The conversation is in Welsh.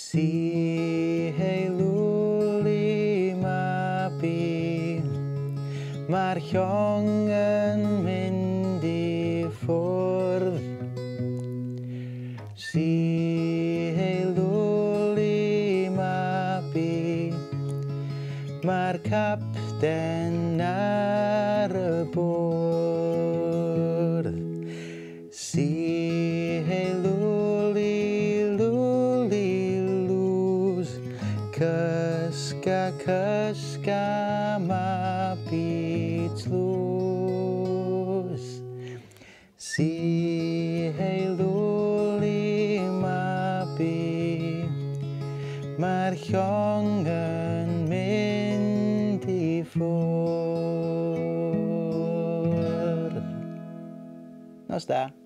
Si heilwli mabi, mae'r llong yn mynd I ffwrdd. Si heilwli mabi, mae'r capten ar y bwrdd. Si heilwli lwli lws, cysga cysga mabi tlws. Si heilwli mabi, mae'r llong yn mynd I ffwrdd. Nos da.